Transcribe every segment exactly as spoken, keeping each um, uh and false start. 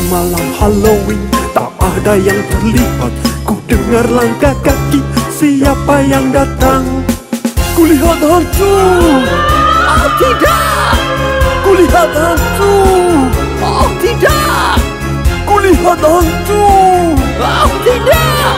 Malam Halloween tak ada yang terlihat. Ku dengar langkah kaki, siapa yang datang? Kulihat hantu. Oh tidak! Kulihat hantu. Oh tidak! Kulihat hantu. Oh tidak!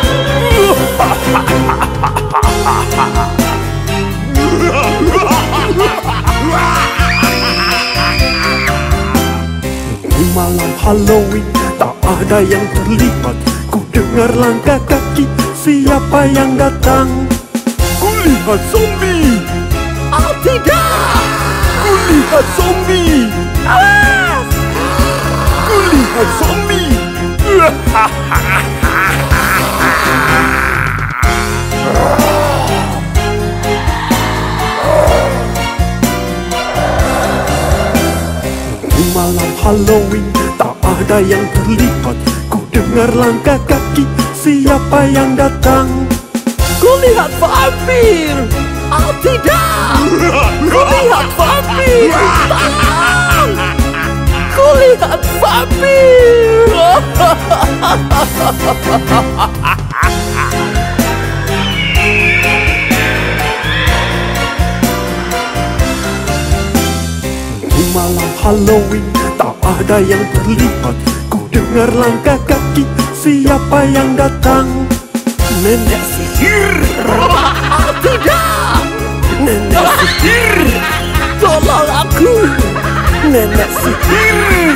Di malam Halloween tak ada yang terlihat. Ku dengar langkah kaki, siapa yang datang? Kulihat zombie. Oh tidak! Kulihat zombie. Awas! Kulihat zombie. Di malam Halloween tak ada yang terlihat. Ku dengar langkah kaki, siapa yang datang? Kulihat vampir! Oh tidak! Kulihat vampir! Tolong! Kulihat vampir! Di malam Halloween tak ada yang terlihat. Ku dengar langkah kaki, siapa yang datang? Nenek sihir. Oh tidak! Nenek sihir. Tolong aku! Nenek sihir.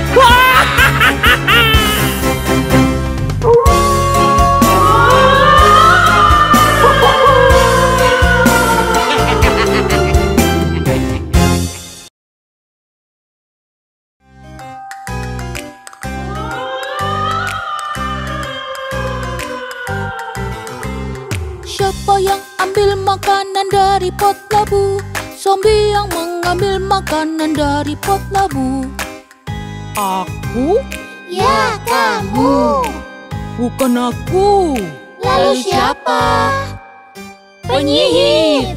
Siapa yang ambil makanan dari pot labu? Zombie yang mengambil makanan dari pot labu. Aku? Ya, kamu. Bukan aku. Lalu siapa? Penyihir.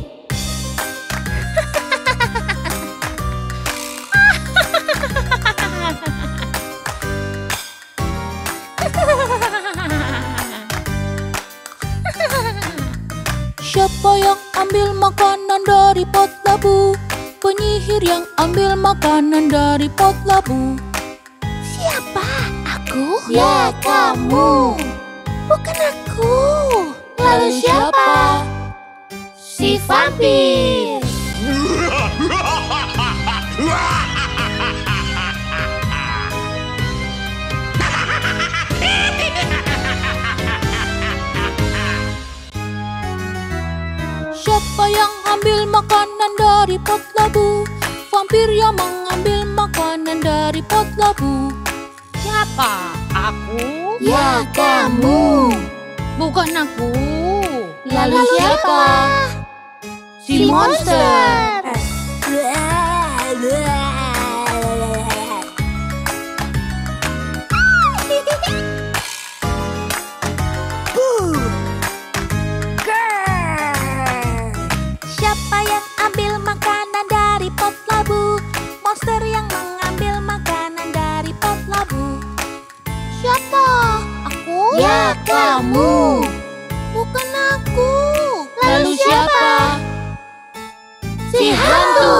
Siapa yang ambil makanan dari pot labu? Penyihir yang ambil makanan dari pot labu. Siapa? Aku? Ya, kamu. Bukan aku. Lalu siapa? Si vampir. Siapa yang ambil makanan dari pot labu? Vampir yang mengambil makanan dari pot labu. Siapa? Aku? Ya, kamu. Bukan aku. Lalu siapa? Si monster. Siapa yang ambil makanan dari pot labu? Monster yang mengambil makanan dari pot labu. Siapa? Aku? Ya, kamu. Bukan aku. Lalu siapa? Si hantu.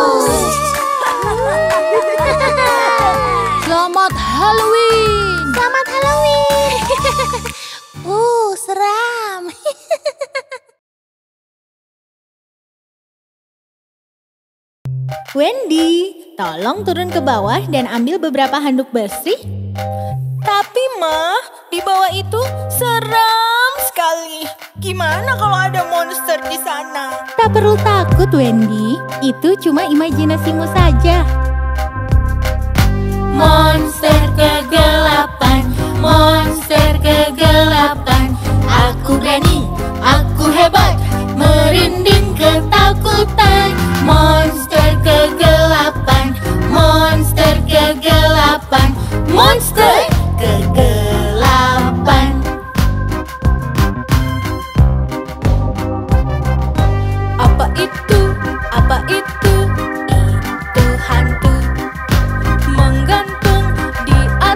Selamat Halloween. Selamat Halloween. uh, seram. Wendy, tolong turun ke bawah dan ambil beberapa handuk bersih. Tapi Ma, di bawah itu seram sekali. Gimana kalau ada monster di sana? Tak perlu takut, Wendy. Itu cuma imajinasimu saja. Monster kegelapan, monster kegelapan. Aku berani, aku hebat, merinding ketakutan. Monster kegelapan, monster kegelapan, monster kegelapan. Apa itu? Apa itu? Itu hantu menggantung di atas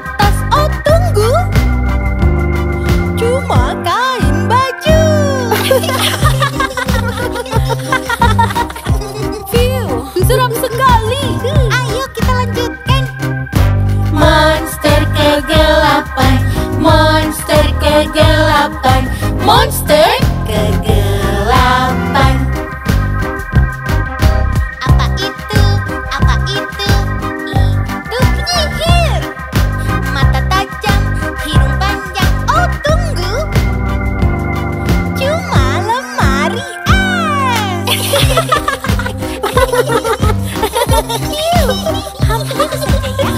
kegelapan, monster kegelapan. Apa itu? Apa itu? Itu penyihir. Mata tajam, hidung panjang. Oh tunggu, cuma lemari es. Hampir saja ya.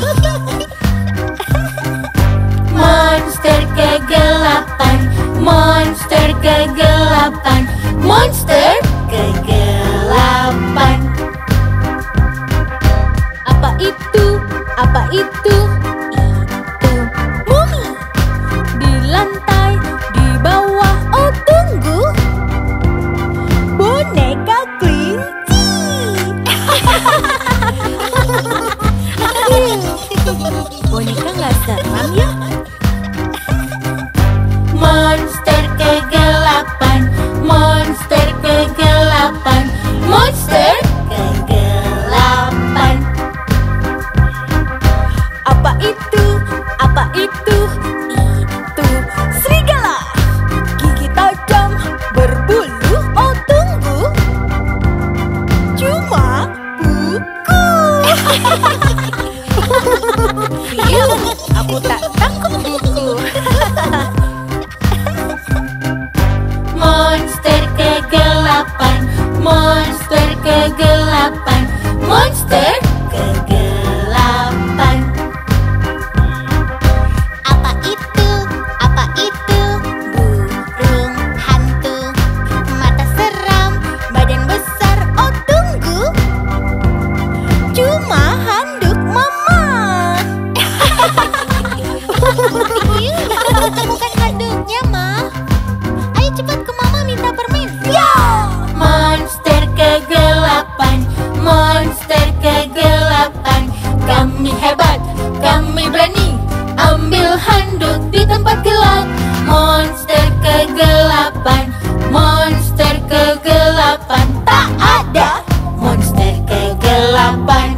Monster kegelapan, monster kegelapan, monster kegelapan. Apa itu? Apa itu? Itu mumi. Di lantai, di bawah. Oh tunggu, boneka kelinci. Boneka nggak seram ya? Monster kegelapan, monster kegelapan, monster kegelapan. Apa itu? Apa itu? Itu serigala. Gigi tajam, berbulu. Oh tunggu, cuma buku. Iya, aku tak takut buku. Monster kegelapan, monster kegelapan, monster kegelapan. Apa itu? Apa itu? Burung hantu, mata seram, badan besar. Oh tunggu, cuma handuk mama. Bukan handuknya, Ma. Ayo cepat ke mama minta permen. Ya! Monster kegelapan, monster kegelapan. Kami hebat, kami berani. Ambil handuk di tempat gelap. Monster kegelapan, monster kegelapan. Tak ada monster kegelapan.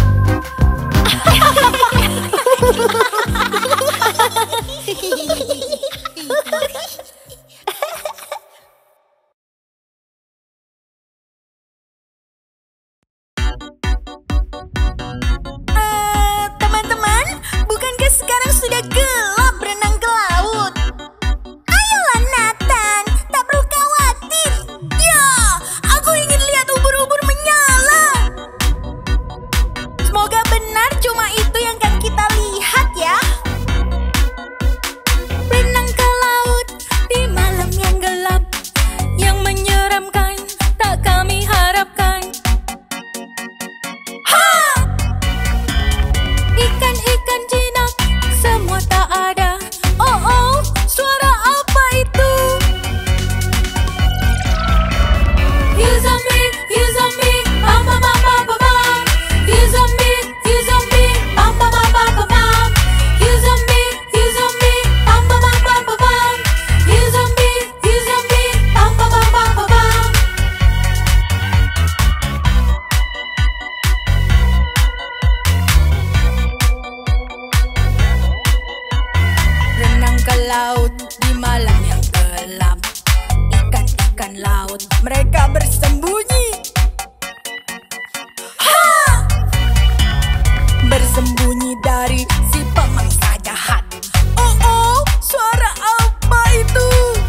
Eh, teman-teman, bukankah sekarang sudah gelap berenang ke laut? Ayolah Nathan, tak perlu khawatir. Ya, aku ingin lihat ubur-ubur menyala. Semoga benar cuma itu yang akan kita lihat ya. Berenang ke laut di malam yang gelap, yang menyeramkan tak kami harapkan. Ha! Ikan-ikan jinak semua tak ada. Oh oh, suara apa itu? You zombie, you zombie, bam bam bam bam bam bam. You zombie, you zombie, bam bam bam bam bam bam. You zombie, you zombie, bam bam bam bam bam bam. You zombie, you zombie, bam bam bam bam bam bam. Renang ke laut di malam yang gelap. Ikan-ikan laut mereka bersembunyi. Ha! Bersembunyi dari si pemangsa jahat. Oh oh, suara apa itu?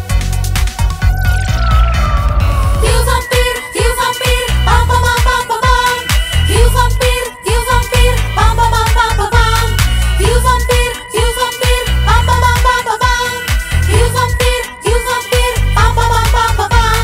You vampir, you vampir, bam bam bam bam bam bam. You vampir, you vampir, bam bam bam bam bam bam. You vampir, you vampir, bam bam bam bam bam bam. You vampir, you vampir, bam bam bam bam bam bam.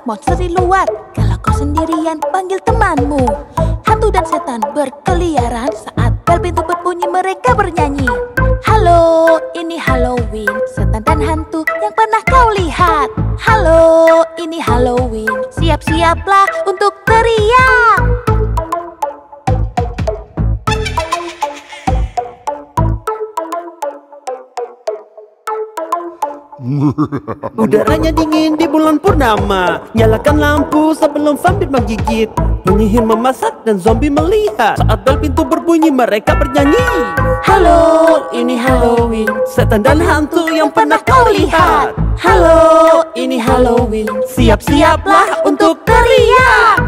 monster di luar. Kalau kau sendirian, panggil temanmu. Hantu dan setan berkeliaran. Saat bel pintu berbunyi, mereka bernyanyi. Halo, ini Halloween. Setan dan hantu yang pernah kau lihat. Halo, ini Halloween. Siap-siaplah untuk teriak. Udaranya dingin di bulan purnama. Nyalakan lampu sebelum vampir menggigit. Penyihir memasak dan zombie melihat. Saat bel pintu berbunyi, mereka bernyanyi. Halo, ini Halloween. Setan dan hantu yang pernah kau lihat. Halo, ini Halloween. Siap-siaplah untuk teriak.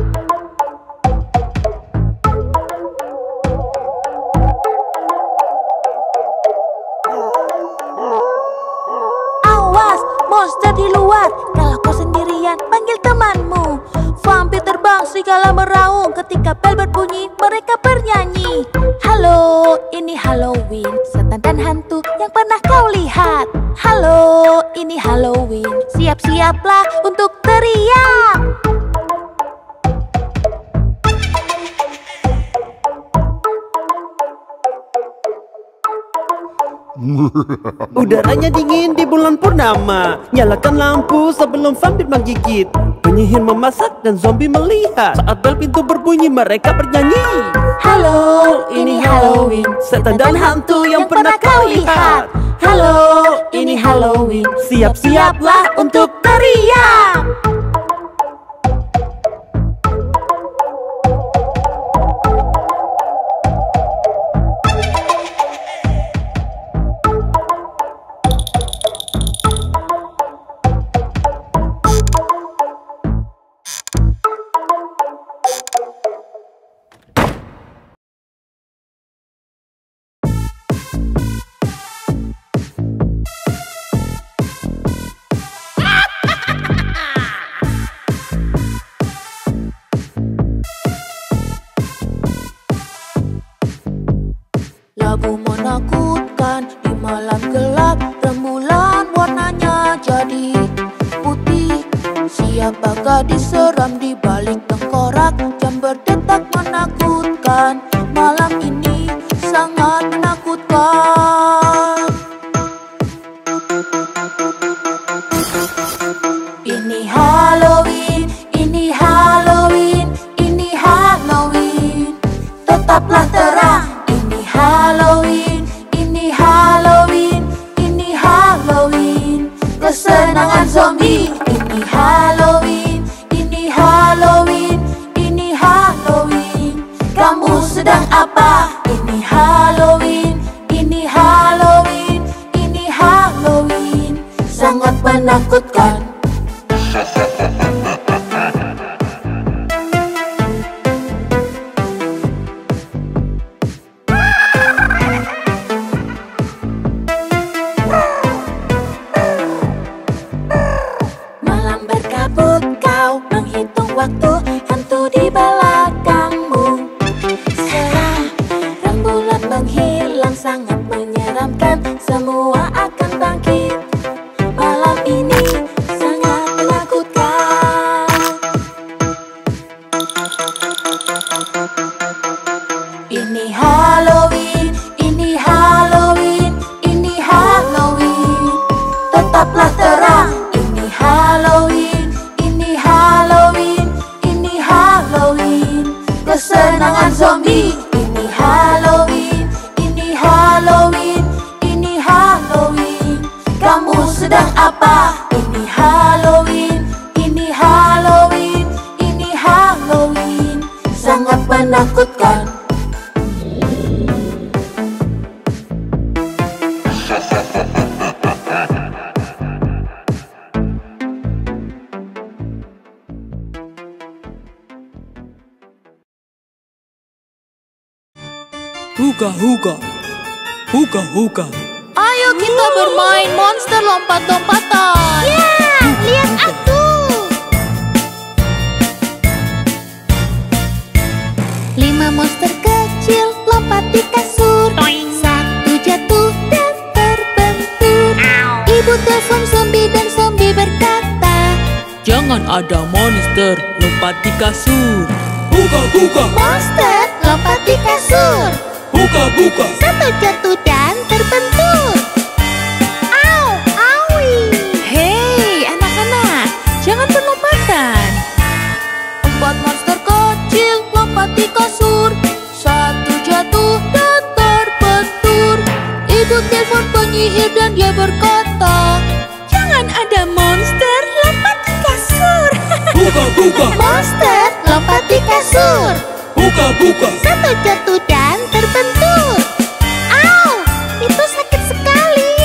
Monster di luar. Kalau kau sendirian, panggil temanmu. Vampir terbang, serigala meraung. Ketika bel berbunyi, mereka bernyanyi. Halo, ini Halloween. Setan dan hantu yang pernah kau lihat. Halo, ini Halloween. Siap-siaplah untuk teriak. Udaranya dingin di bulan purnama. Nyalakan lampu sebelum vampir menggigit. Penyihir memasak dan zombie melihat. Saat bel pintu berbunyi, mereka bernyanyi. Halo, ini Halloween. Setan dan hantu yang pernah kau lihat. Halo, ini Halloween. Siap-siaplah untuk teriak. Lagu menakutkan di malam gelap. Rembulan warnanya jadi putih. Siapa gadis seram di balik tengkorak? Jam berdetak menakutkan. Malam ini sangat menakutkan. Ini Halloween, ini Halloween, ini Halloween. Tetaplah terang. Halloween, ini Halloween, ini Halloween. Kesenangan zombie. Ini Halloween, ini Halloween, ini Halloween. Kamu sedang apa? Ini Halloween, ini Halloween, ini Halloween. Sangat menakutkan. Waktu hantu di belakangmu. Sekarang rembulan menghilang, sangat menyeramkan. Semua akan bangkit. Malam ini sangat menakutkan. Ini Halloween, ini Halloween, ini Halloween. Tetaplah terang. Ini Halloween, ini Halloween, ini Halloween. Kesenangan zombie. Ini Halloween, ini Halloween, ini Halloween. Kamu sedang apa? Ini Halloween, ini Halloween, ini Halloween. Sangat menakutkan. Huga huga, huga huga. Ayo kita bermain monster lompat-lompatan. Ya, lihat aku. Lima monster kecil lompat di kasur. Satu jatuh dan terbentur. Ibu telepon zombie dan zombie berkata, Jangan ada monster lompat di kasur. Buka, buka, Monster lompat di kasur. buka, buka. Satu jatuh dan terbentur. Au, awi. Hei anak-anak, jangan berlompatan. Empat monster kecil lompat di kasur. Satu jatuh dan terbentur. Ibu telepon penyihir dan dia berkata, jangan ada monster lompat di kasur. Buka, buka, Monster lompat di kasur. buka, buka. Satu jatuh dan terbentur. Au, itu sakit sekali.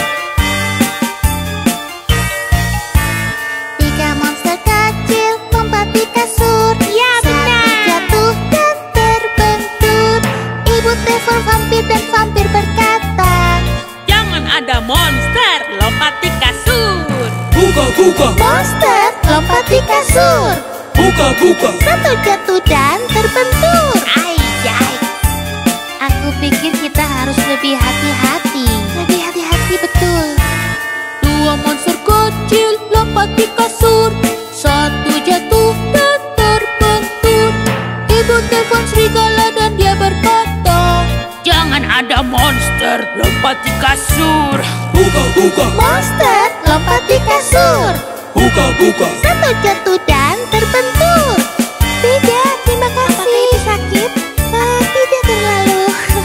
Tiga monster kecil lompat di kasur. Ya benar. Satu jatuh dan terbentur. Ibu telepon vampir dan vampir berkata, Jangan ada monster lompat di kasur. Buka, buka, monster lompat di kasur. buka, buka. Satu jatuh dan terbentur. Ayai. Aku pikir kita harus lebih hati-hati. Lebih hati-hati betul. Dua monster kecil lompat di kasur. Satu jatuh dan terbentur. Ibu telepon serigala dan dia berkata, Jangan ada monster lompat di kasur. Buka, buka, Monster lompat di kasur. buka, buka. Satu jatuh dan terbentur. Tidak, terima kasih. Apakah itu sakit? Ah, tidak terlalu.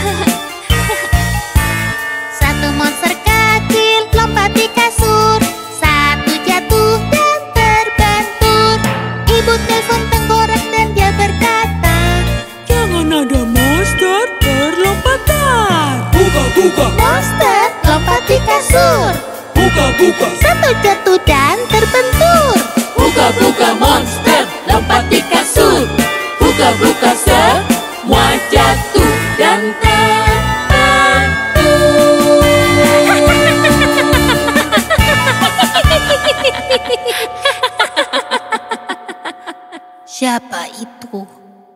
Satu monster kecil lompat di kasur. Satu jatuh dan terbentur. Ibu telepon tengkorak dan dia berkata, Jangan ada monster berlompatan. Buka, buka, monster lompat di kasur. buka, buka. Satu jatuh dan terbentur. Buka-buka monster lompat di kasur. Buka-buka semua jatuh dan siapa itu?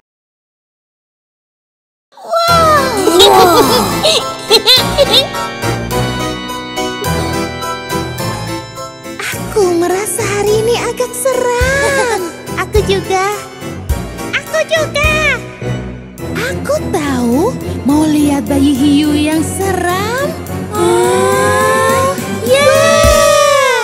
Aku merasa hari ini agak seram. Aku juga. Aku juga. Aku tahu mau lihat bayi hiu yang seram. Oh, yeah.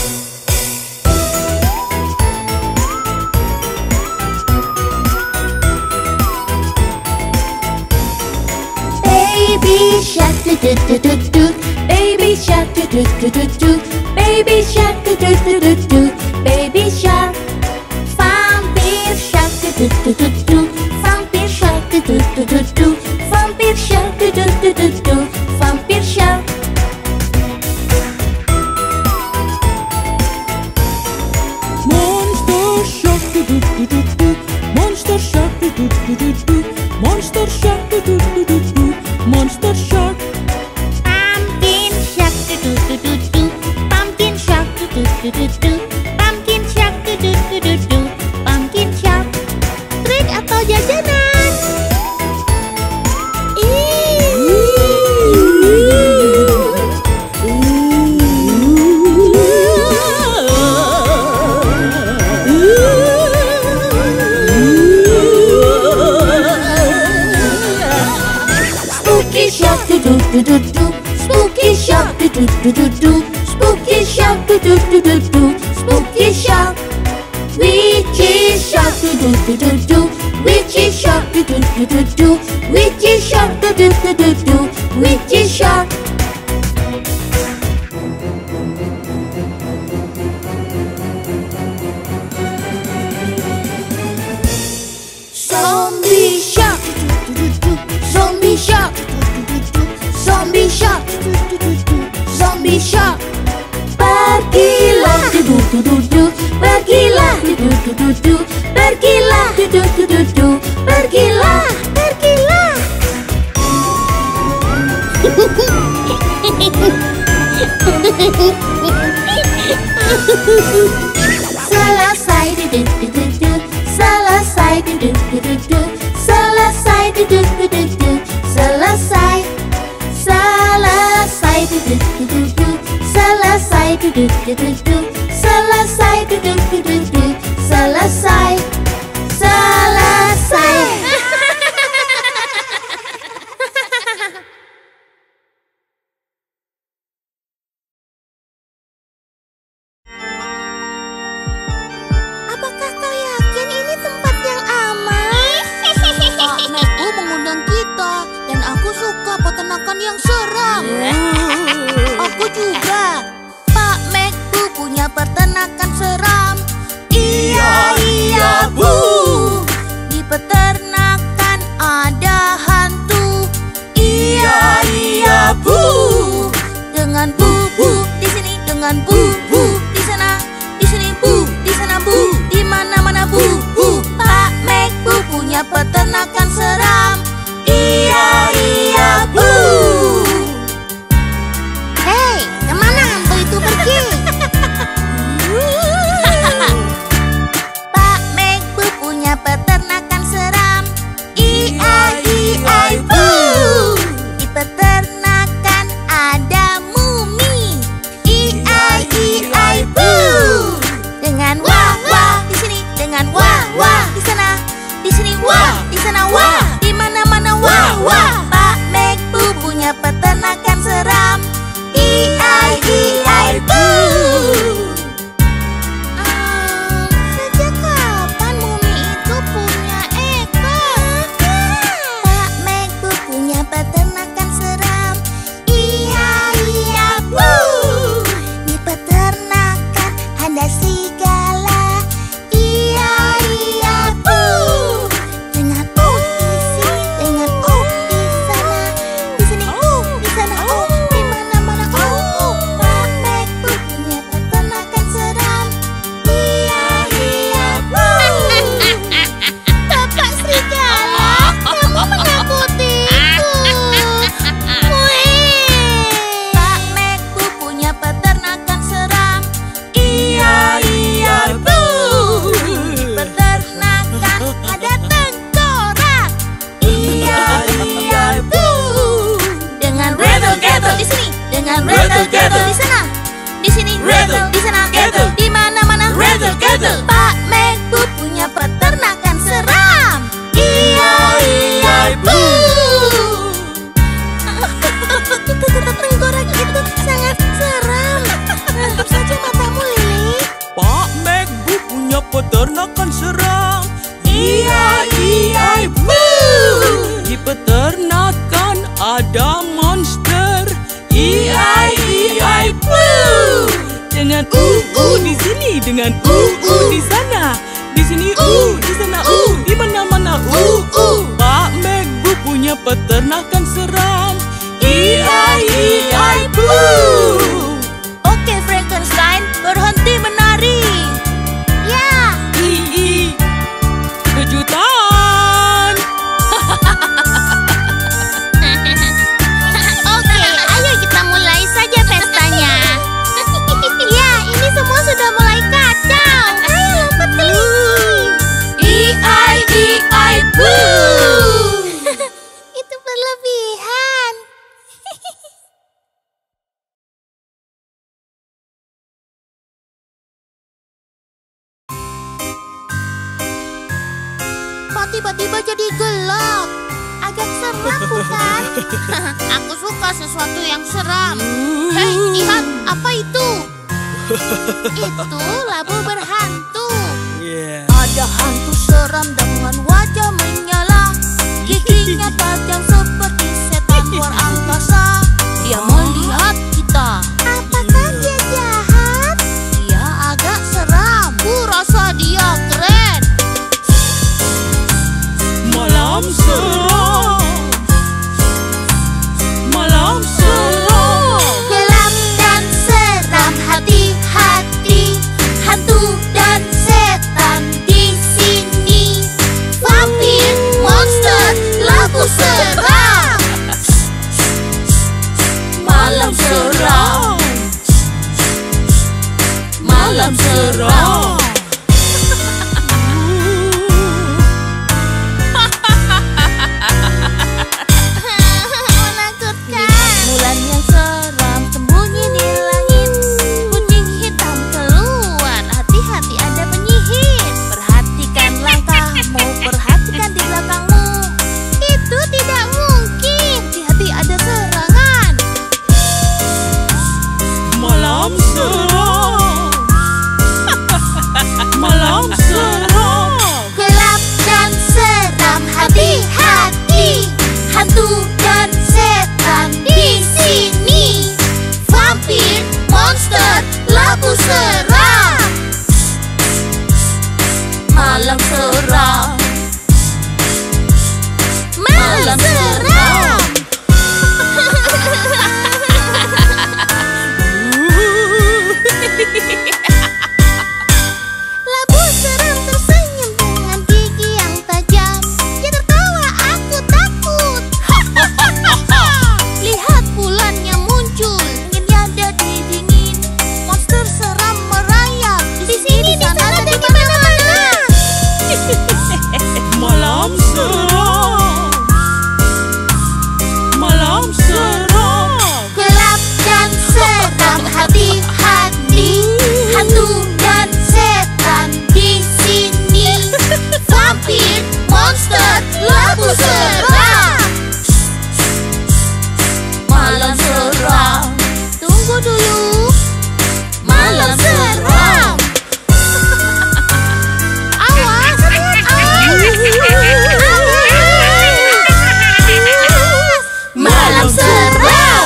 Baby shark do do do do do. Baby shark do do do do do. Baby shark do do do do do. Baby shark. Vampire shark do do do do do. Vampire shark do do do do do. Vampire shark do do do do do. Vampire shark. Monster shark do do do do do. Monster shark do do do do do. Monster shark do do do do do. Monster shark. Pumpkin shark do do do do do. Pumpkin shark do do do do do. Pumpkin shark do do do do do. Pumpkin shark. Trik atau jajanan? Spooky shark do do do do do. Spooky shark do do do do do. Spooky shark do do do do do. Spooky shark. Witchy shark do do do do do. Witchy shark do do do do do. Witchy shark do do do do do. Witchy shark. Zombie shark. Zombie shark. Zombie shark. Zombie shark. Pergilah du du du du. Pergilah du du du du du. Pergilah du du du du du. Pergilah, pergilah. Selesai du du du du du. Selesai du du du du du. Selesai du du du du du. Selesai. Selesai du du du du du. Selesai du du du du du. Selesai du du du du du. seram. Aku juga. Pak Mekbu punya peternakan seram. Iya, iya, bu. Di peternakan ada hantu. Iya, iya, bu. Dengan bu-bu di sini, dengan bu-bu di sana, di sini bu, di sana bu, di mana-mana bu-bu. Pak Mekbu punya peternakan seram. Iya, iya, bu. Hei, kemana hantu itu pergi? Pak Mekbu punya peternakan seram. Iya, iya, bu. Di peternakan ada mumi. Iya, iya, bu. Dengan wah wah di sini, dengan wah wah di sana, di sini wah, di sana wah, di mana-mana wah wah. Pak Mekbu punya peternakan seram. Iya, iya, bu. Hmm, sejak kapan mumi itu punya ekor? Pak Mekbu punya peternakan seram. Iya, iya, bu. Di peternakan ada serigala. Iya, iya, bu. Dengan oh di sini, dengan oh di sana, di sini oh, di sana oh, di mana-mana oh, oh. Pak Mekbu punya peternakan seram. Iya, iya, bu. Bapak serigala, kamu menakutiku. Wih. Pak Mekbu punya peternakan seram. Iya, iya, bu. Di peternakan ada tengkorak. Iya, iya, bu. Dengan rattle gattle di sini, dengan rattle gattle di sana, di sini rattle, di sana gattle, di mana-mana rattle gattle. Pak Mekbu punya peternakan seram. Iya, iya, bu. Tengkorak itu sangat seram. Tutup saja matamu, Lili. Pak Mekbu punya peternakan seram. Iya, iya, bu. Di peternakan ada monster. Iya, iya, bu. Dengan uh uh di sini, dengan uh uh di sana, di sini uh, di sana uh, di mana-mana uh uh. Pak Mekbu punya peternakan seram. Iya, iya, bu. Oke, Frankenstein, berhenti menari. Ya. Ii, kejutan. Oke, ayo kita mulai saja pestanya. Ya, ini semua sudah mulai kacau. Ayo lompat ke Lili. I, I, I, boo. Itu berlebihan. Kok tiba-tiba jadi gelap? Agak seram bukan? Aku suka sesuatu yang seram. Hei, lihat, apa itu? Itu labu berhantu. Yeah. Ada hantu seram dengan wajah menyala. Giginya tajam seperti setan luar angkasa. Dia melihat kita. Apakah dia jahat? Dia agak seram. Ku rasa dia keren. Malam seram, malam seram. Gelap dan seram, hati-hati. Hantu dan setan di sini. Vampir, monster, labu seram. Labu seram tersenyum dengan gigi yang tajam. Dia tertawa, aku takut. Lihat bulannya muncul, anginnya jadi dingin. Monster seram merayap di sini, di sana, dan di mana-mana. Malam seram, malam seram. Gelap dan seram, hati-hati. Hantu dan setan di sini. Vampir, monster, labu seram. Malam seram. Tunggu dulu. Malam seram. Awas, awas. Malam seram.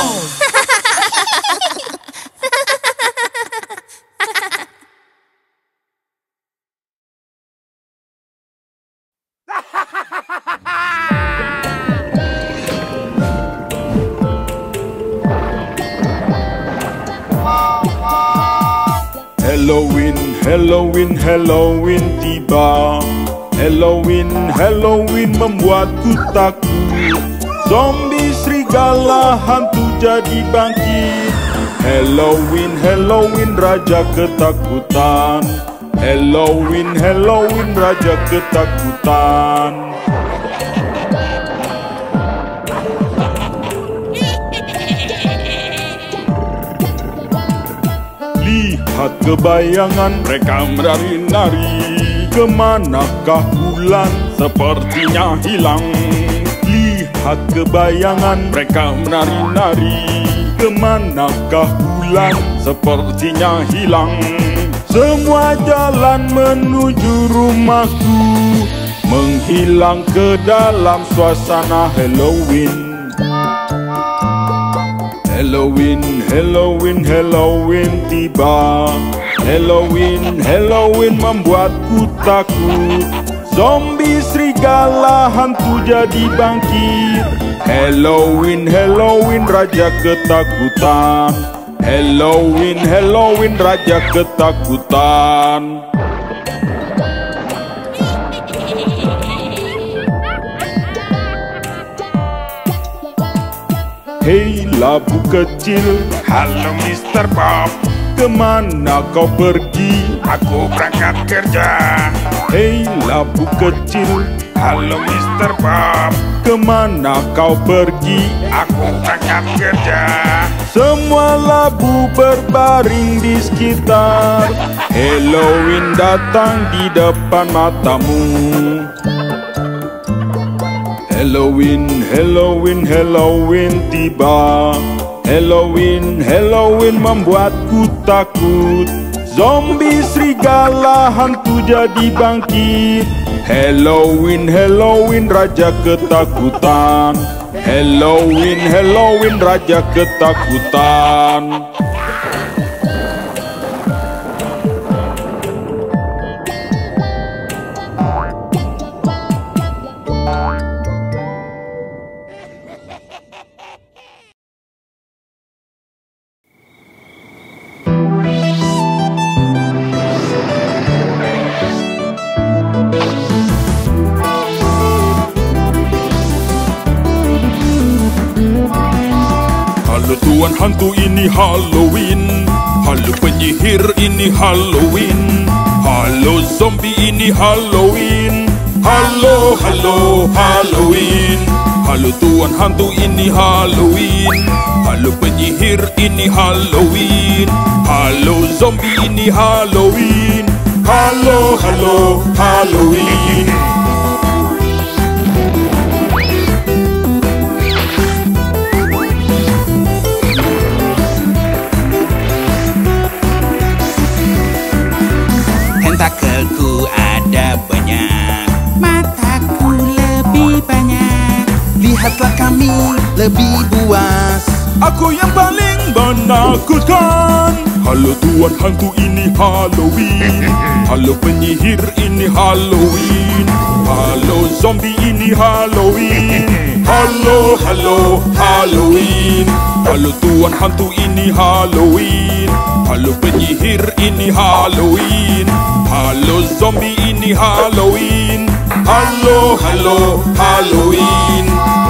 Halloween, Halloween, Halloween tiba. Halloween, Halloween membuatku takut. Zombie, serigala, hantu jadi bangkit. Halloween, Halloween, raja ketakutan. Halloween, Halloween, raja ketakutan. Lihat kebayangan mereka menari-nari. Kemanakah bulan sepertinya hilang. Lihat kebayangan mereka menari-nari. Kemanakah bulan sepertinya hilang. Semua jalan menuju rumahku, menghilang ke dalam suasana Halloween. Halloween, Halloween, Halloween tiba. Halloween, Halloween membuatku takut. Zombie, serigala, hantu jadi bangkit. Halloween, Halloween, raja ketakutan. Halloween, Halloween, raja ketakutan. Hei labu kecil, halo mister Bob. Kemana kau pergi? Aku berangkat kerja. Hei labu kecil, halo mister Bob. Kemana kau pergi? Aku berangkat kerja. Semua labu berbaring di sekitar. Halloween datang di depan matamu. Halloween, Halloween, Halloween tiba. Halloween, Halloween membuatku takut. Zombie, serigala, hantu jadi bangkit. Halloween, Halloween, raja ketakutan. Halloween, Halloween, raja ketakutan. Halo tuan hantu, ini Halloween. Halo penyihir, ini Halloween. Halo zombie, ini Halloween. Halo, halo, Halloween. Halo tuan hantu, ini Halloween. Halo penyihir, ini Halloween. Halo zombie, ini Halloween. Halo, halo, Halloween. Tentakelku ada banyak, mataku lebih banyak. Lihatlah kami lebih buas. Aku yang paling menakutkan. Halo tuan hantu, ini Halloween. Halo penyihir, ini Halloween. Halo zombie, ini Halloween. Halo, halo, Halloween. Halo tuan hantu, ini Halloween. Halo penyihir, ini Halloween. Halo zombie, ini Halloween. Halo, halo, Halloween.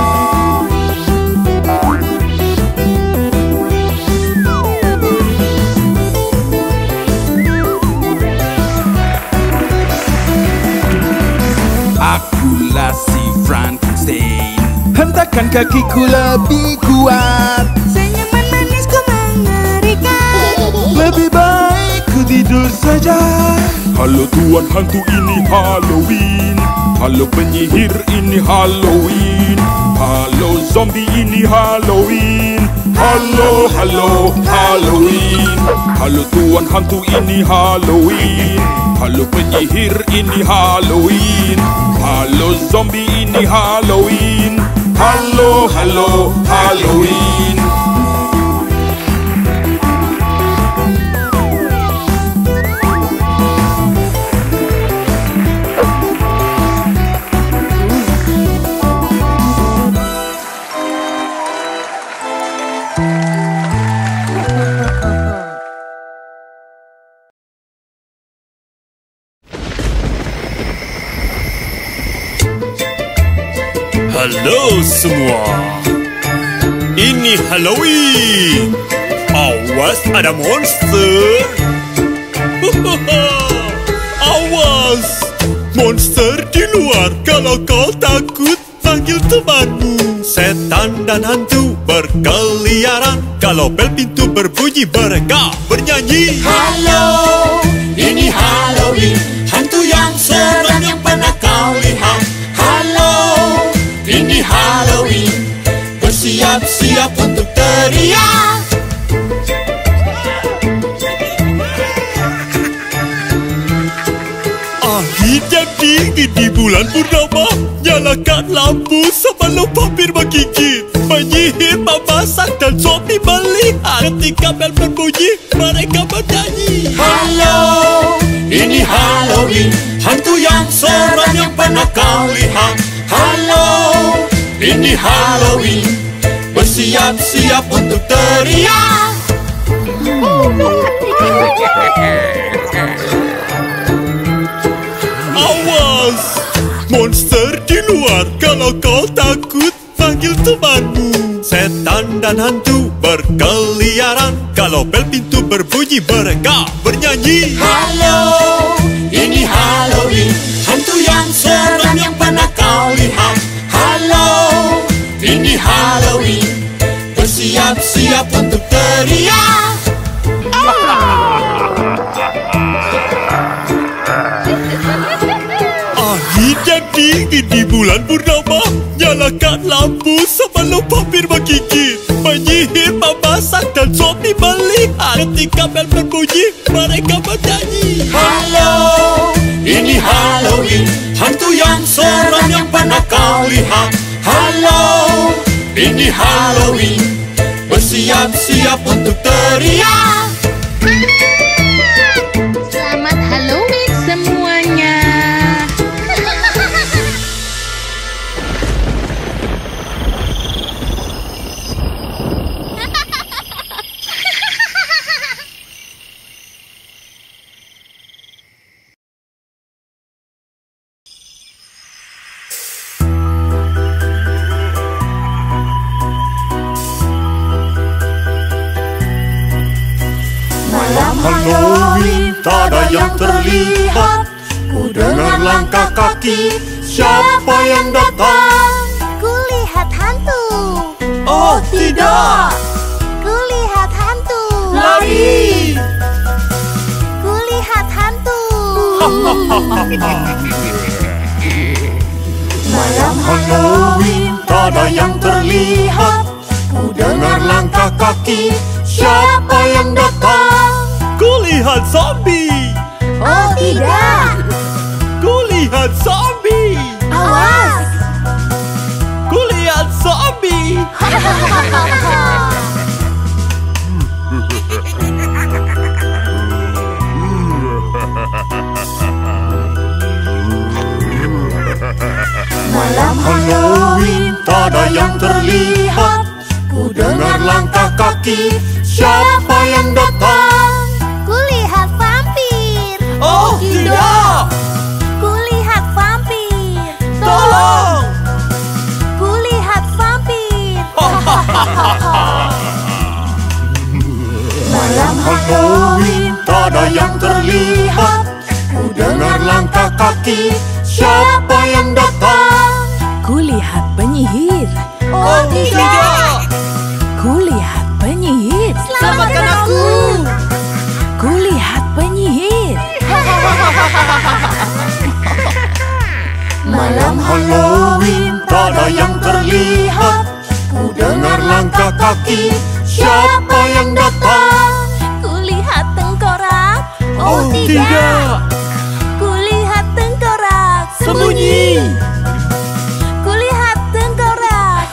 Akulah si Frankenstein. Hentakan kakiku lebih kuat. Senyuman manisku mengerikan. Lebih baik ku tidur saja. Halo tuan hantu, ini Halloween. Halo penyihir, ini Halloween. Halo zombie, ini Halloween. Halo, halo, Halloween. Halo tuan hantu, ini Halloween. Halo penyihir, ini Halloween. Halo zombie, ini Halloween. Halo, halo, Halloween. Halo semua, ini Halloween. Awas ada monster. Awas, monster di luar. Kalau kau takut, panggil temanmu. Setan dan hantu berkeliaran. Kalau bel pintu berbunyi, mereka bernyanyi. Halo, ini Halloween. Hantu yang seram yang pernah kau lihat. Halo, ini Halloween. Bersiap-siap untuk teriak. Angin yang dingin di bulan purnama. Nyalakan lampu sebelum vampir menggigit. Penyihir memasak dan zombie melihat. Ketika bel berbunyi, mereka bernyanyi. Halo, ini Halloween. Hantu yang seram yang pernah kau lihat. Halo, ini Halloween. Bersiap-siap untuk teriak. Awas, monster di luar. Kalau kau takut, panggil temanmu. Setan dan hantu berkeliaran. Kalau bel pintu berbunyi, mereka bernyanyi. Halo, ini Halloween. Hantu yang seram yang pernah kau lihat. Halo, ini Halloween. Bersiap-siap untuk teriak. Angin yang dingin di bulan purnama. Nyalakan lampu sebelum vampir menggigit. Penyihir memasak dan zombie melihat. Ketika bel berbunyi, mereka bernyanyi. Halo, ini Halloween. Hantu yang seram yang pernah kau lihat. Halo, ini Halloween. Bersiap-siap untuk teriak. Selamat Halloween semuanya. Halloween, tak ada yang terlihat. Ku dengar langkah kaki. Siapa yang datang? Kulihat hantu. Oh tidak, Kulihat hantu. lari. Kulihat hantu. Malam Halloween, tak ada yang terlihat. Ku dengar langkah kaki. Siapa yang datang? Kulihat zombie. Oh tidak. Kulihat zombie. Awas. Kulihat zombie. Malam Halloween tak ada yang terlihat. Ku dengar langkah kaki, siapa yang datang? Kulihat vampir. Oh tidak! Kulihat vampir. Tolong! Kulihat vampir. Malam Halloween tak ada yang terlihat. Ku dengar langkah kaki, siapa yang datang? Kulihat penyihir. Oh tidak! Kulihat penyihir. Selamatkan aku! Kulihat penyihir. Malam Halloween tak ada yang terlihat. Ku dengar langkah kaki, siapa yang datang? Kulihat tengkorak. Oh tidak! Kulihat tengkorak. Sembunyi! Kulihat tengkorak.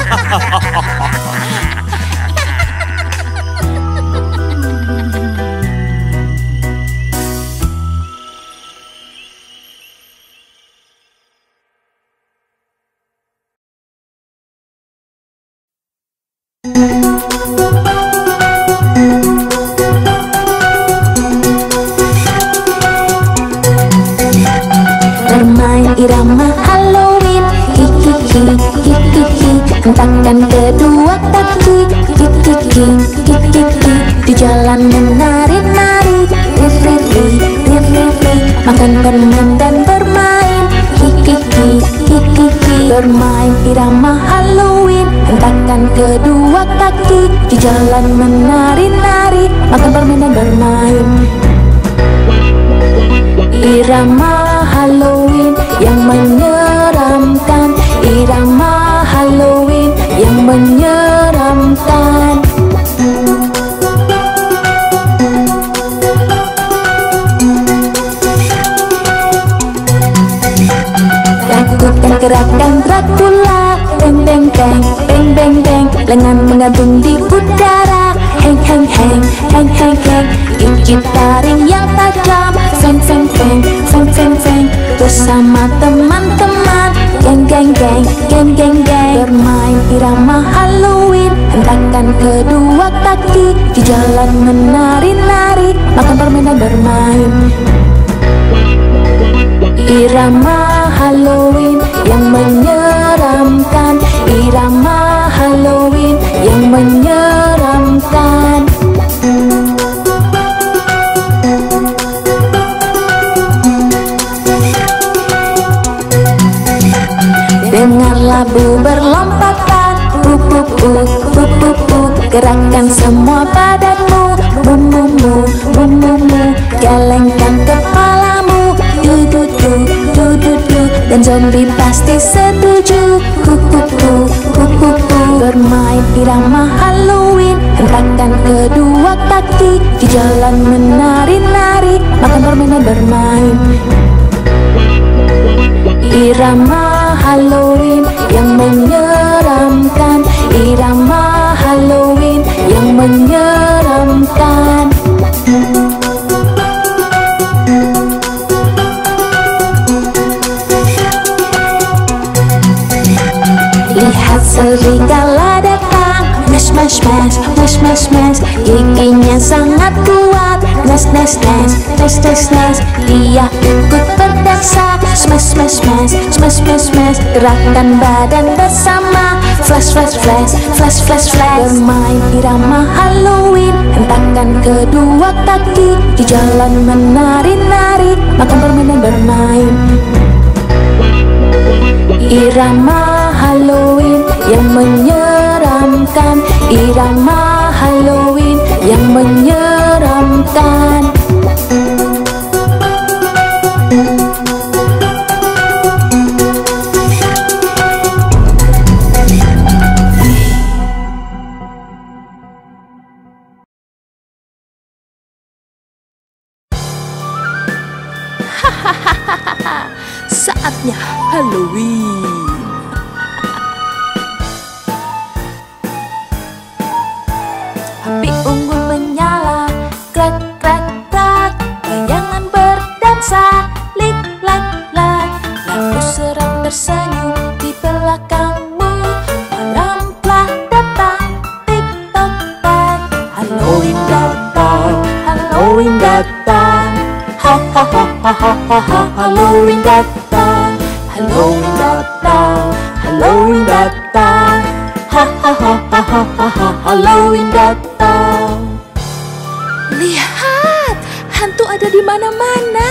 Bermain irama Halloween, kiki kiki kiki kiki, hentakan kedua kaki, kiki kiki kiki kiki, di jalan menari-nari, riri riri riri, makan permen dan bermain, kiki kiki kiki kiki, bermain irama Halloween, hentakan kedua kaki, di jalan menari-nari, makan permen dan bermain. Irama Halloween yang menyeramkan, irama Halloween yang menyeramkan. Lakukan gerakan Dracula, beng beng beng, beng beng beng, lengan menggantung di udara, heng heng heng, heng heng heng, gigit taring yang tajam, seng seng seng, seng seng seng, bersama teman-teman, geng geng geng, geng geng geng, bermain irama Halloween, hentakan kedua kaki, di jalan menari-nari, makan permen dan bermain. Irama Halloween yang menyeramkan, irama Halloween yang menyeramkan. Dengar labu berlompatan, pup pup pup pup pup pup, gerakkan semua badanmu, bum bum bum bum bum bum, gelengkan kepalamu, du du du du du du, dan zombie pasti setuju, hu hu hu hu hu hu. Bermain irama Halloween, hentakan kedua kaki, di jalan menari-nari, makan permen dan bermain. Irama Halloween yang menyeramkan, irama Halloween yang menyeramkan. Lihat serigala datang, mash mash mash, mash mash mash, giginya sangat kuat, nes nes nes, nes nes nes, dia ikut berdeksa, smash smash smash, smash smash smash, gerakan badan bersama, flash flash flash, flash flash flash, bermain irama Halloween, hentakan kedua kaki, di jalan menari-nari, makan permen dan bermain. Irama Halloween yang menyeramkan, irama Halloween yang menyeramkan. Saatnya Halloween. Api unggun menyala, krek krek krek, bayangan berdansa, lik lak lak, lampu seram tersenyum di ha ha, Halloween datang, Halloween datang, Halloween datang, ha ha ha ha ha ha, Halloween datang. Lihat, hantu ada di mana-mana.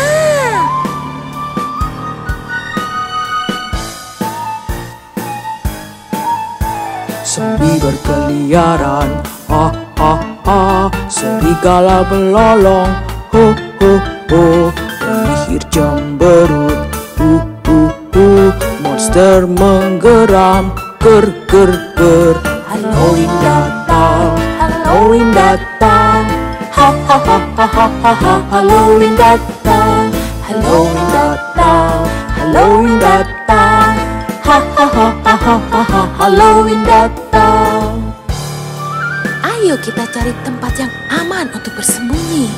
Zombie berkeliaran, ha ha ha. Serigala melolong, ho ho ho. Penyihir cemberut, hu hu hu. Monster menggeram, ger ger ger. Halloween datang, Halloween datang, ha ha ha ha ha ha. Halloween datang, Halloween datang, Halloween datang, ha ha ha ha ha. Halloween datang. Ayo kita cari tempat yang aman untuk bersembunyi.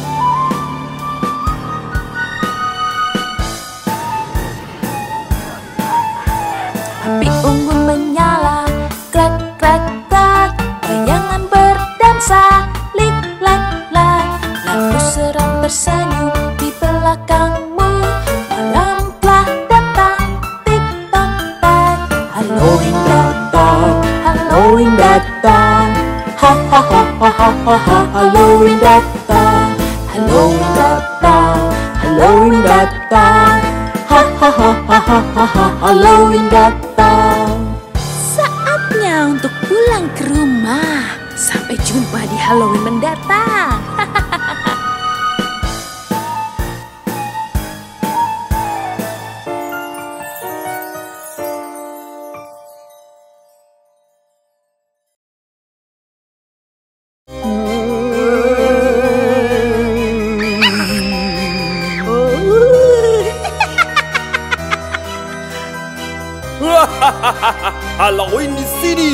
Api unggun menyala, klak klak klak. Bayangan berdansa, lik lak lak. Lampu seram tersenyum di belakangmu. Malam telah datang, tik tok tak. Halloween datang, Halloween datang, ha ha ha ha ha ha. Halloween datang, Halloween datang, Halloween datang, ha ha ha ha ha ha. Halloween datang. Saatnya untuk pulang ke rumah. Sampai jumpa di Halloween mendatang. Halloween di sini.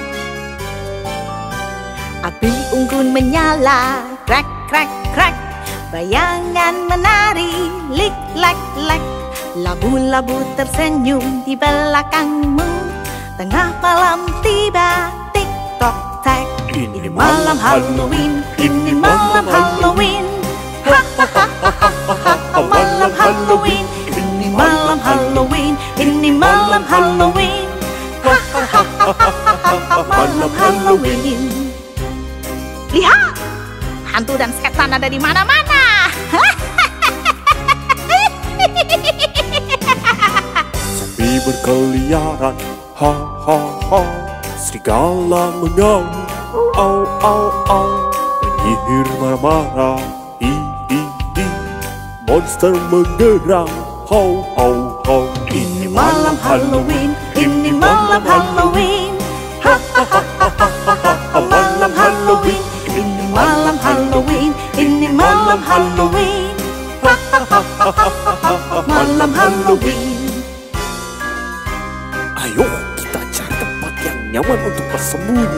Api unggun menyala, krak krak krak. Bayangan menari, lik lak lak. Labu-labu tersenyum di belakangmu. Tengah malam tiba, tik tok tak. Ini malam Halloween, ini malam Halloween. Ha ha ha ha ha ha. Malam Halloween, ini malam Halloween, ini malam Halloween. Ha ha ha ha ha. Malam Halloween. Lihat, hantu dan setan ada di mana-mana. Zombie berkeliaran, ha ha ha. Serigala mengaum, au au au. Penyihir marah-marah, hi hi hi. Monster menggeram, ho ho ho. Ini malam Halloween, ini malam Halloween. Ha ha ha ha ha ha. Malam Halloween, ini malam Halloween, ini malam Halloween. Ha ha ha ha ha. Malam Halloween. Ayo kita cari tempat yang nyaman untuk bersembunyi.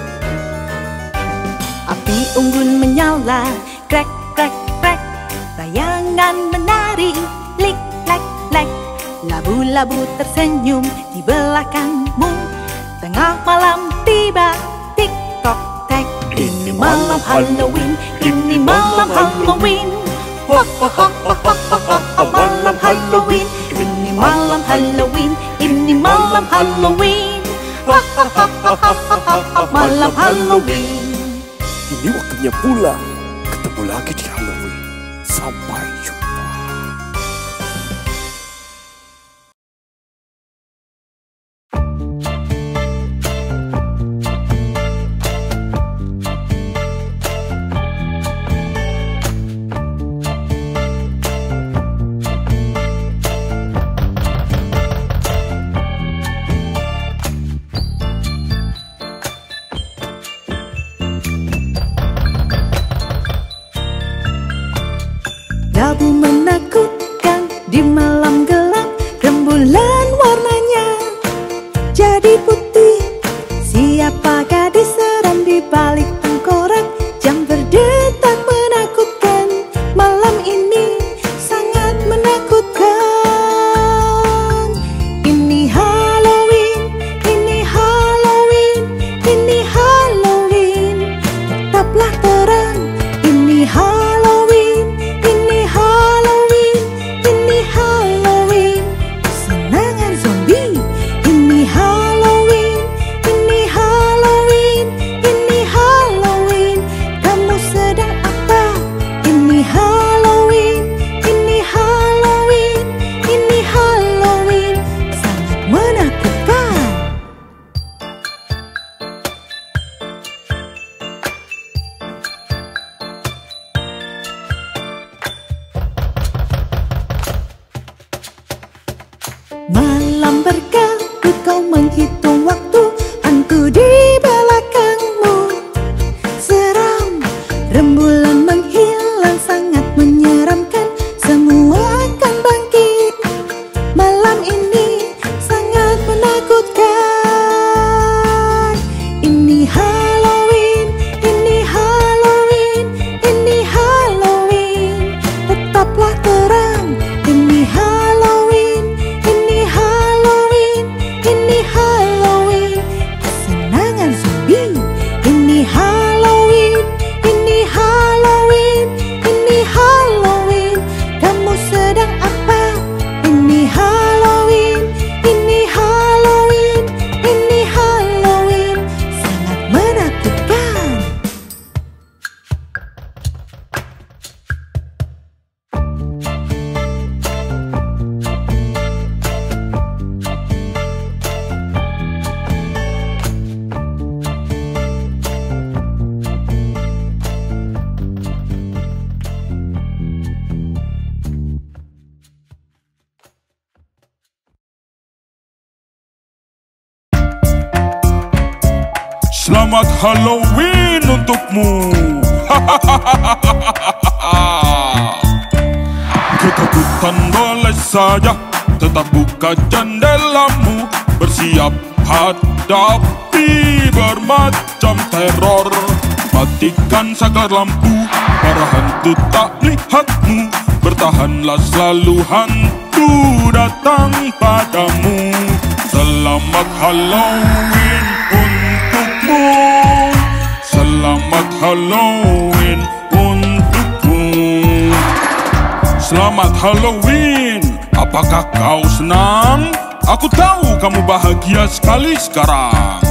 Api unggun menyala, krek krek krek. Bayangan menari, lik lak lak. Labu-labu tersenyum di belakangmu. Tengah malam tiba, tik tok tek. Ini malam Halloween, ini malam Halloween. Ha ha ha ha ha ha. Malam Halloween, ini malam Halloween, ini malam Halloween. Ha ha ha ha ha. Malam Halloween. Ini waktunya pulang. Ketemu lagi di Halloween. Sampai jumpa. Labu menakutkan di malam gelap. Rembulan warnanya jadi putih. Siapa gadis seram di balik tengkorak? Jam berdetak menakutkan. Malam ini sangat menakutkan. Ini Halloween, ini Halloween, ini Halloween. Tetaplah terang. Ini Halloween, ini Halloween, ini menghitung waktu, aku di belakangmu. Seram, rembulan menghilang sangat menyeramkan. Semua akan bangkit. Malam ini sangat menakutkan. Ini Halloween, ini Halloween, ini Halloween. Tetaplah terang. Ini Halloween, ini Halloween, ini Halloween. Kesenangan zombie. Ini Halloween, ini Halloween, ini Halloween. Kamu sedang apa? Ini Halloween, ini Halloween, ini Halloween. Sangat menakutkan. Selamat Halloween untukmu. Ketakutan boleh saja, tetap buka jendelamu. Bersiap hadapi bermacam teror. Matikan saklar lampu, para hantu tak melihatmu. Bertahanlah selalu, hantu datang padamu. Selamat Halloween untukmu. Selamat Halloween untukmu. Selamat Halloween. Apakah kau senang? Aku tahu kamu bahagia sekali sekarang.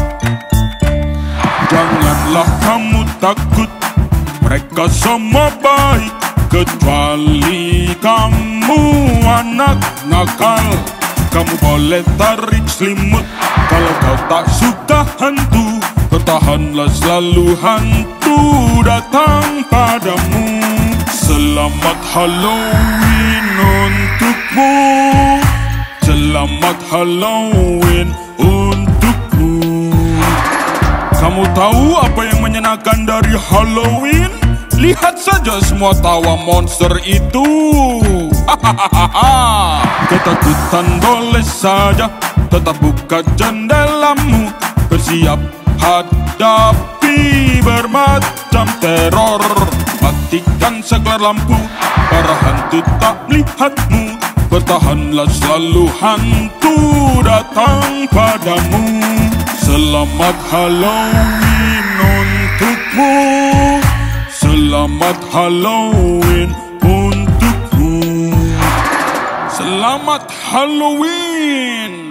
Janganlah kamu takut, mereka semua baik, kecuali kamu anak nakal. Kamu boleh tarik selimut kalau kau tak suka hantu. Bertahanlah selalu, hantu datang padamu. Selamat Halloween untukmu. Selamat Halloween untukmu. Kamu tahu apa yang menyenangkan dari Halloween? Lihat saja semua tawa monster itu. Hahaha. Ketakutan boleh saja, tetap buka jendelamu. Bersiap hadapi bermacam teror. Matikan saklar lampu, para hantu tak melihatmu. Bertahanlah selalu, hantu datang padamu. Selamat Halloween untukmu. Selamat Halloween untukmu. Selamat Halloween.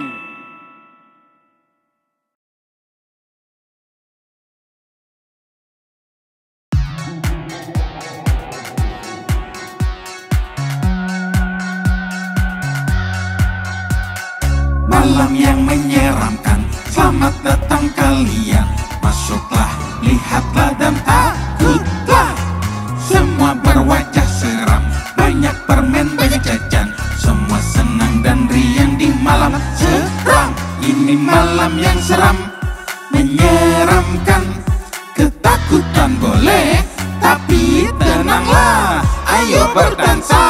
Malam yang menyeramkan, selamat datang kalian. Masuklah, lihatlah dan takutlah. Semua berwajah seram, banyak permen, banyak jajan. Semua senang dan riang di malam seram. Ini malam yang seram, menyeramkan. Ketakutan boleh, tapi tenanglah. Ayo berdansa.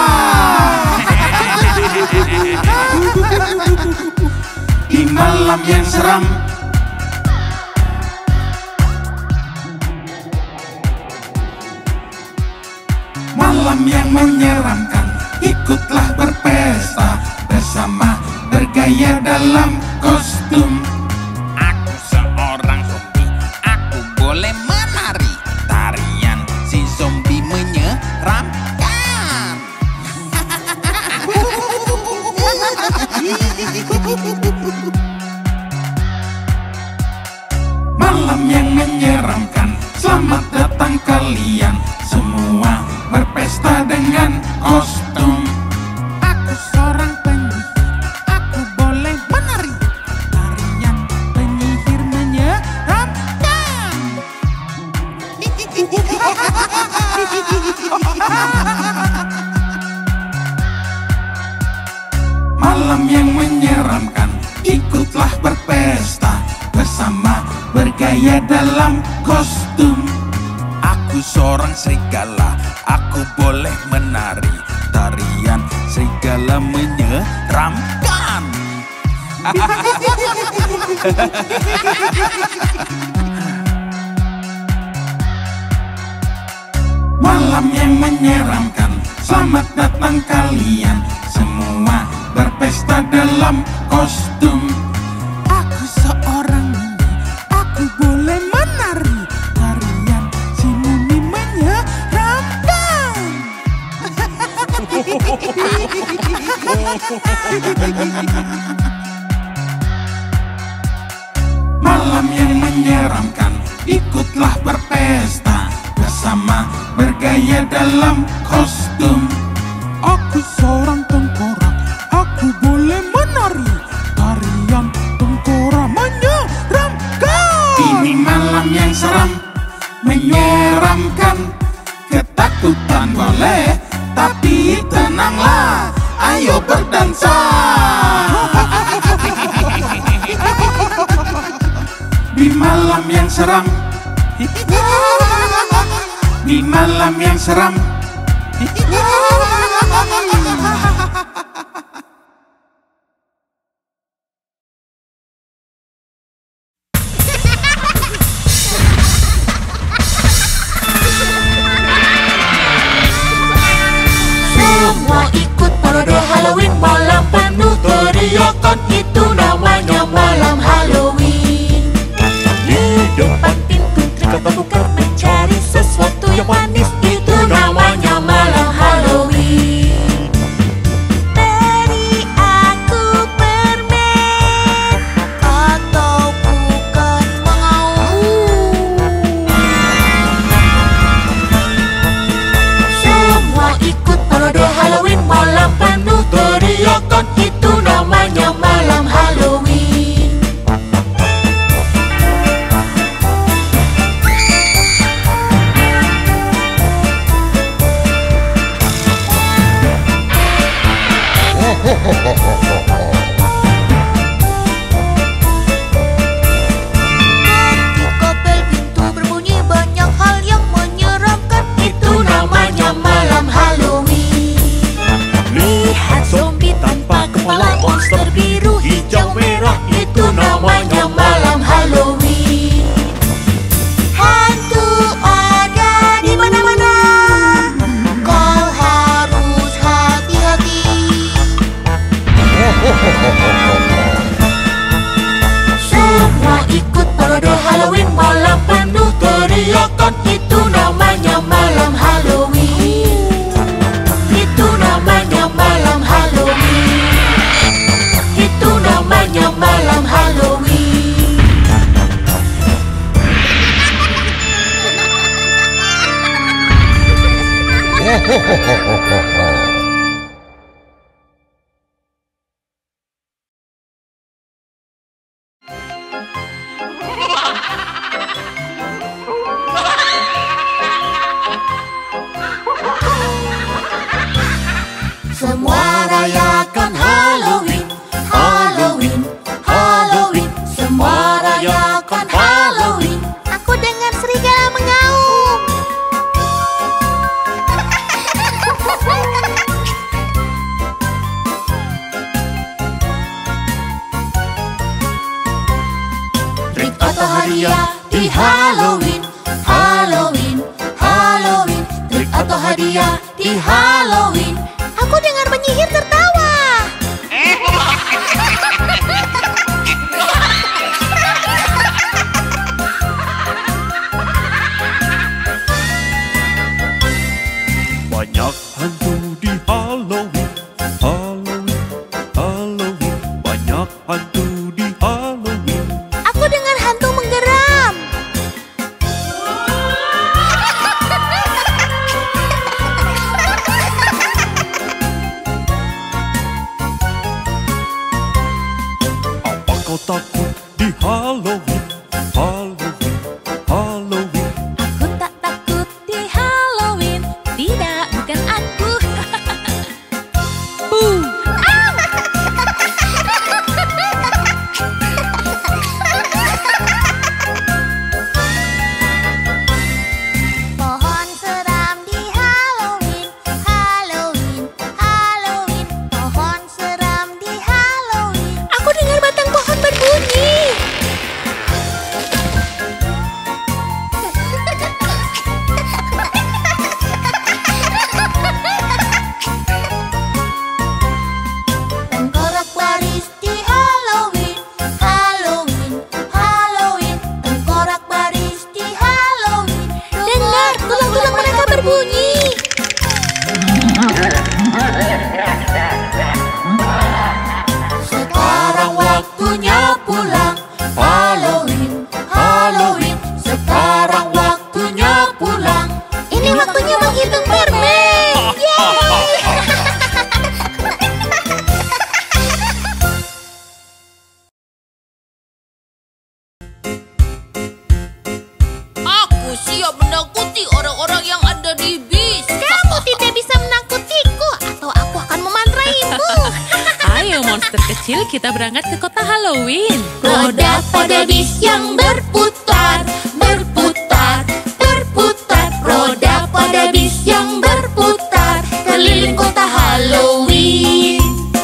Di malam yang seram, malam yang menyeramkan, ikutlah berpesta bersama, bergaya dalam kostum. Aku seorang zombie, aku boleh menari. Tarian si zombie menyeramkan. Malam yang menyeramkan, selamat datang kalian. Semua berpesta dengan kostum. Aku seorang penyihir, aku boleh menari. Tarian penyihir menyeramkan. Malam yang menyeramkan, ikutlah ikutlah berpesta bersama, bergaya dalam kostum. Aku seorang serigala, aku boleh menari tarian serigala menyeramkan. Malam yang menyeramkan, selamat datang kalian semua berpesta dalam kostum. Aku seorang mumi, aku boleh menari tarian si mumi menyeramkan. Malam yang menyeramkan, ikutlah berpesta bersama, bergaya dalam kostum. Aku seorang tengkorak, aku boleh menari tarian tengkorak menyeramkan. Ini malam yang seram, menyeramkan. Ketakutan boleh, tapi tenanglah, ayo berdansa. Di malam yang seram, di malam yang seram. Semua ikut parade Halloween, malam penuh teriakan, itu namanya malam Halloween. Di depan pintu terbuka mencari sesuatu yang manis, itu namanya malam Halloween. Beri aku permen atau bukan mau. Semua ikut parade Halloween, malam penuh teriakan, itu namanya malam Halloween. Ketika bel pintu berbunyi, banyak hal yang menyeramkan, itu namanya malam Halloween. Lihat zombie tanpa kepala, monster biru, hijau, merah, itu namanya malam Halloween. Hantu ada di mana-mana, kau harus hati-hati. Semua ikut parade Halloween, malam penuh teriakan, itu namanya malam Halloween. Itu namanya malam Halloween. Itu namanya malam Halloween. Semua rayakan Halloween, Halloween, Halloween. Semua rayakan Halloween. Aku dengar serigala mengaum. Trik atau hadiah di Halloween, Halloween, Halloween. Trik atau hadiah di Halloween. Aku dengar penyihir tertawa. Banyak hantu di Halloween, Halloween, Halloween. Banyak hantu di Halloween. Aku dengar hantu menggeram. berbunyi. Sekarang waktunya pulang. Halloween, Halloween. Sekarang waktunya pulang. Ini waktunya menghitung permen. Aku siap menakuti orang-orang yang ada di bis. Kamu tidak bisa menakutiku atau aku akan memantraimu. Ayo monster kecil, kita berangkat ke kota Halloween. Roda pada bis yang berputar, berputar, berputar. Roda pada bis yang berputar keliling kota Halloween.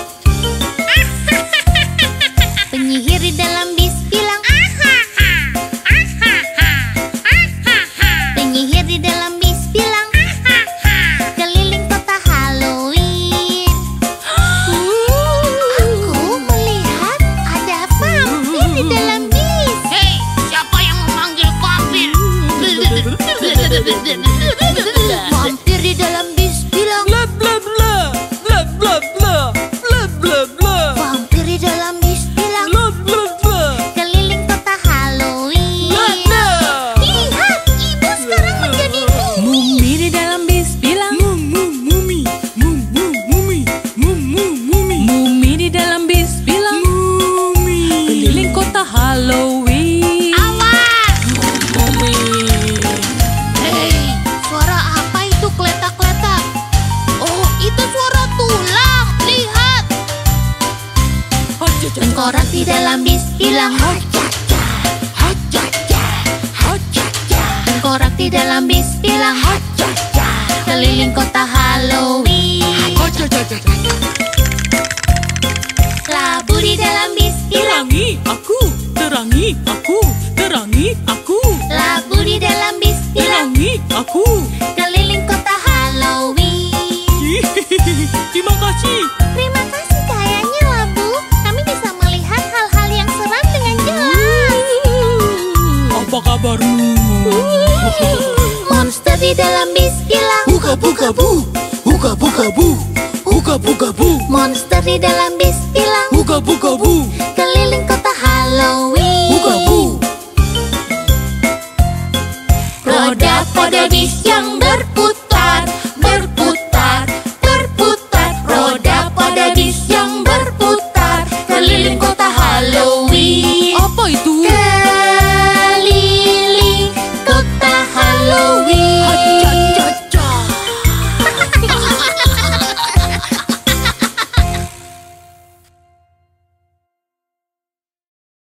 Penyihir di dalam bis bilang, penyihir di dalam bis bilang, keliling kota Halloween. Aku melihat ada vampir di dalam bis. Hei, siapa yang memanggil vampir? Vampir di dalam bis bilang, Bla bla bla, bla bla bla, bla bla bla, vampir di dalam bis bilang, bla bla bla. keliling kota Halloween. Mana? Lihat, ibu sekarang menjadi mumi. Mumi di dalam bis bilang, Mumi, mumi, mumi, mumi, mumi, mumi, Mumi di dalam bis bilang, mumi. keliling kota Halloween. Awas! Mumi. Hei, suara apa itu kletak-kletak? Oh, itu suara tulang. Lihat. Tengkorak di dalam bis bilang, hojaja, hojaja, hojaja. Tengkorak di dalam bis bilang, hojaja, keliling kota Halloween. Labu di dalam bis bilang, Terangi aku, terangi aku, terangi aku, labu di dalam bis bilang, terangi aku. keliling kota Halloween. Terima kasih. Terima kasih kayaknya labu. Kami bisa melihat hal-hal yang seram dengan jelas. Apa kabarmu? Monster di dalam bis bilang, Buka buka bu, buka buka bu, buka buka bu. monster di dalam bis